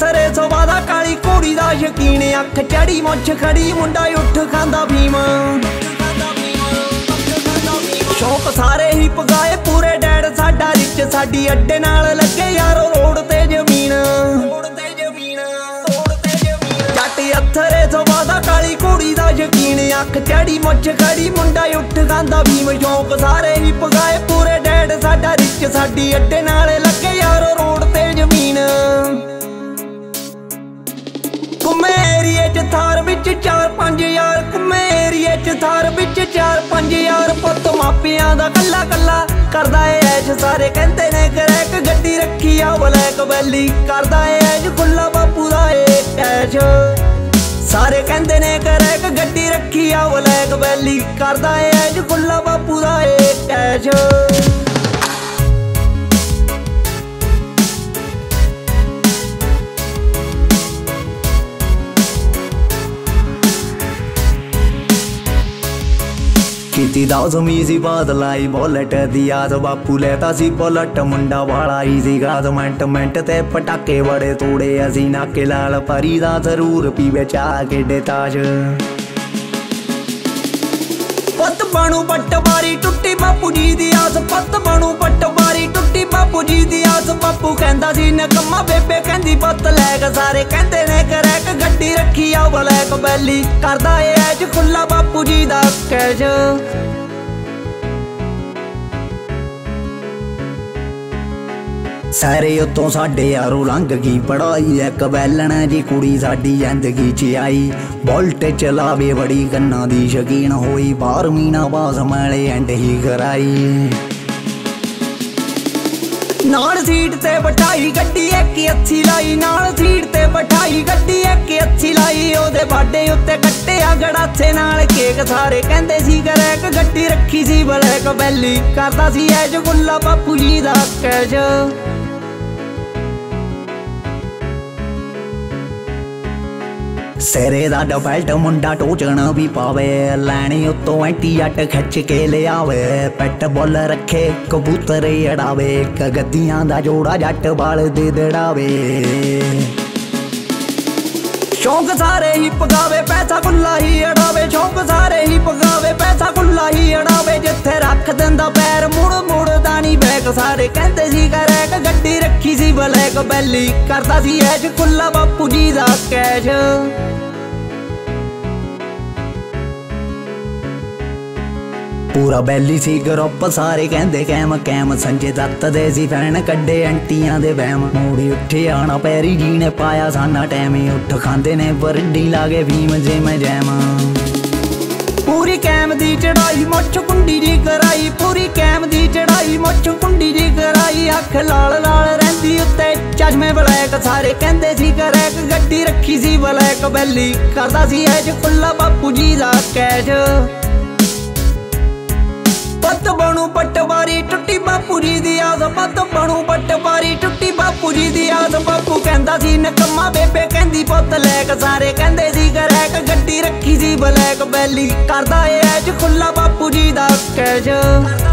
अथरे सवादा काली घोड़ी दा शकीन अख चढ़ी मुछ खड़ी मुंडा उठ खांदा भीम शौक सारे ही पगाए पूरे डैड साडा रिच साडी अड्डे नाल लगे यारो रोड ते जमीन जट अथरे सवादा काली घोड़ी दा शकीन अख चढ़ी मुछ खड़ी मुंडा उठ खांदा भीम शौक सारे ही पगाए पूरे डैड साडा रिच साडी अड्डे नाल लगे यारो रोड ते जमीन घुमे एरिए च थार विच 4-5 यार घुमे एरिए च थार विच 4-5 यार पुत मापियां दा कल्ला कल्ला करदा ए ऐश सारे कहंदे ने क्रैक गड्डी रखी आ ब्लैक बैली करदा ए ऐश खुला बापू दा ए ऐश सारे कहंदे ने क्रैक गड्डी रखी आ ब्लैक बैली करदा ए ऐश खुला बापू दा ए ऐश कीती दास मीजी बात लाई बुलेट दी आस बापू लेता सी बुलेट मुंडा वाला ईजी गास मिंट मिंट ते पटाके बड़े तोड़े असी नाके लाल परी दा जरूर पीवे चाह के ताश पत बनू पटवारी टुट्टी बापू जी दी आस पत बनू पटवारी टुट्टी बापू जी दी आस बापू कहंदा सी नकम्मा बेबे कहंदी पत लैक सारे कहंदे ने क्रैक गड्डी रखी आ ब्लैक बैली करदा ए ऐश खुला बापू जी दा कैश सारे उत्तों साडे यारो लंघ गई पढ़ाई एक बैलन जी कुड़ी साडी जिंदगी च आई बुलट चलावे बड़ी गन्ना दी शकीन होई 12वीं ना पास मैले एंड ही कराई नाल सीट ते बिठाई गड्डी एक अच्छी लाई नाल सीट ते बिठाई गड्डी एक अच्छी लाई ओदे बाडे उत्ते कट्टे गड़ाथे नाल केक सारे कहंदे सी क्रैक गड्डी रखी सी ब्लैक बैली करदा सी ऐश गुल्ला बापू जी दा कैश सिरे दा डबैल्ट मुंडा टोचण भी पावे लैनी उत्तों एंटी अट खिच के ले आवे पेट बुल रखे कबूतर अड़ावे गद्दियां दा जोड़ा जट बाल दे दड़ावे शौक सारे ही पगावे पैसा खुला ही अड़ावे शौक सारे ही पगावे पैसा खुला ही अड़ावे जिथे रख दिंदा पैर मुड़ मुड़ दानी बैक सारे कहंदे सी क्रैक गड्डी रखी सी ब्लैक बैली करदा सी ऐश खुला बापू जी दा कैश पूरा बैली सी ग्रुप सारे कहंदे कैम कैम संजय दत्त दे सी फैन कड्डे एंटियां दे वहम मूड़ी उठे आना पैरी जी ने पाया साना टैम उठ खांदे ने बरडी लागे भीम जे मैं जैम पूरी कैम दी चढ़ाई मुछ कुंडी जी कराई पूरी कैम दी चढ़ाई मुछ कुंडी जी कराई अख लाल लाल रहिंदी उत्ते चश्मे ब्लैक सारे कहंदे सी क्रैक गड्डी रखी सी ब्लैक बैली करदा सी ऐश खुला बापू जी दा कैश पत बनू पटवारी टुट्टी बापू जी दी आस पत बनू पटवारी टुट्टी बापू जी दी आस बापू कहंदा सी नकम्मा बेबे कहंदी पुत लैक सारे कहंदे सी क्रैक गड्डी रखी सी ब्लैक बैली करदा ए ऐश खुला बापू जी दा कैश।